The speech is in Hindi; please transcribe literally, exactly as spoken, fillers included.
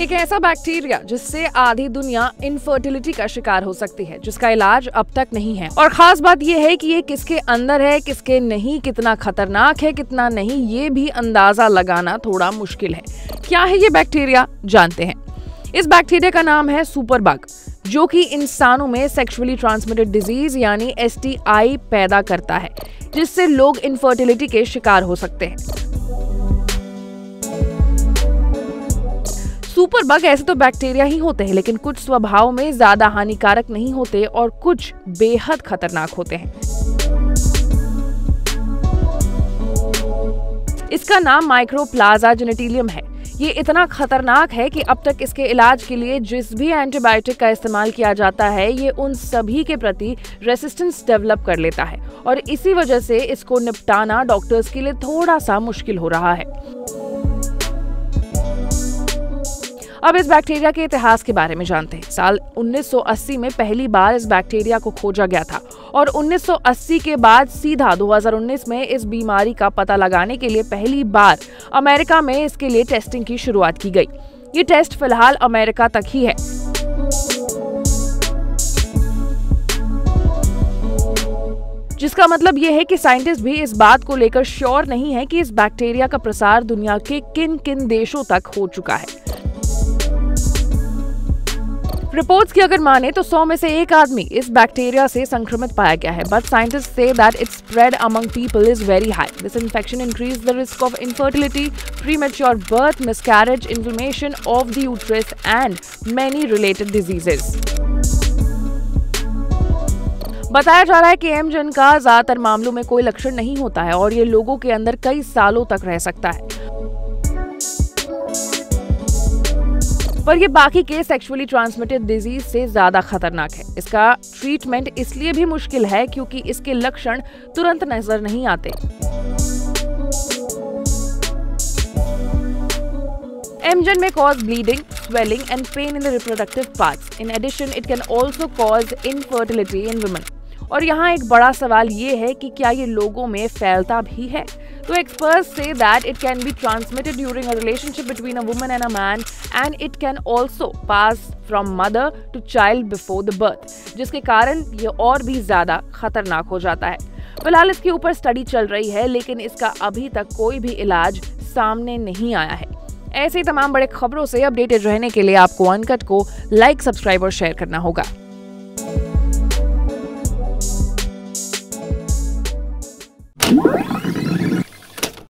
एक ऐसा बैक्टीरिया जिससे आधी दुनिया इनफर्टिलिटी का शिकार हो सकती है, जिसका इलाज अब तक नहीं है। और खास बात यह है कि ये किसके अंदर है, किसके नहीं, कितना खतरनाक है, कितना नहीं, ये भी अंदाजा लगाना थोड़ा मुश्किल है। क्या है ये बैक्टीरिया, जानते हैं। इस बैक्टीरिया का नाम है सुपर बग, जो कि इंसानों में सेक्सुअली ट्रांसमिटेड डिजीज यानी एस टी आई पैदा करता है, जिससे लोग इनफर्टिलिटी के शिकार हो सकते हैं। सुपर बग ऐसे तो बैक्टीरिया ही होते हैं, लेकिन कुछ स्वभाव में ज्यादा हानिकारक नहीं होते और कुछ बेहद खतरनाक होते हैं। इसका नाम माइक्रोप्लाज्मा जेनेटिलियम है। ये इतना खतरनाक है कि अब तक इसके इलाज के लिए जिस भी एंटीबायोटिक का इस्तेमाल किया जाता है, ये उन सभी के प्रति रेसिस्टेंस डेवलप कर लेता है और इसी वजह से इसको निपटाना डॉक्टर्स के लिए थोड़ा सा मुश्किल हो रहा है। अब इस बैक्टीरिया के इतिहास के बारे में जानते हैं। साल उन्नीस सौ अस्सी में पहली बार इस बैक्टीरिया को खोजा गया था और उन्नीस सौ अस्सी के बाद सीधा दो हज़ार उन्नीस में इस बीमारी का पता लगाने के लिए पहली बार अमेरिका में इसके लिए टेस्टिंग की शुरुआत की गई। ये टेस्ट फिलहाल अमेरिका तक ही है। जिसका मतलब ये है कि साइंटिस्ट भी इस बात को लेकर श्योर नहीं है कि इस बैक्टीरिया का प्रसार दुनिया के किन किन देशों तक हो चुका है। रिपोर्ट्स की अगर माने तो सौ में से एक आदमी इस बैक्टीरिया से संक्रमित पाया गया है, but scientist say that its spread among people is very high. This infection increase the risk of infertility, premature birth, miscarriage, inflammation of the uterus and many related diseases. बताया जा रहा है कि एमजन का ज्यादातर मामलों में कोई लक्षण नहीं होता है और ये लोगों के अंदर कई सालों तक रह सकता है, पर ये बाकी के सेक्सुअली ट्रांसमिटेड डिजीज से ज्यादा खतरनाक है। इसका ट्रीटमेंट इसलिए भी मुश्किल है क्योंकि इसके लक्षण तुरंत नजर नहीं आते। एमजन में cause bleeding, swelling and pain in the reproductive parts. In addition it can also cause infertility in women. और यहाँ एक बड़ा सवाल ये है कि क्या ये लोगों में फैलता भी है? तो experts say that it can be transmitted during a relationship between a woman and a man and it can also pass from mother to child before the birth, जिसके कारण ये और भी ज्यादा खतरनाक हो जाता है। फिलहाल इसके ऊपर स्टडी चल रही है, लेकिन इसका अभी तक कोई भी इलाज सामने नहीं आया है। ऐसे ही तमाम बड़े खबरों से अपडेटेड रहने के लिए आपको अनकट को लाइक, सब्सक्राइब और शेयर करना होगा।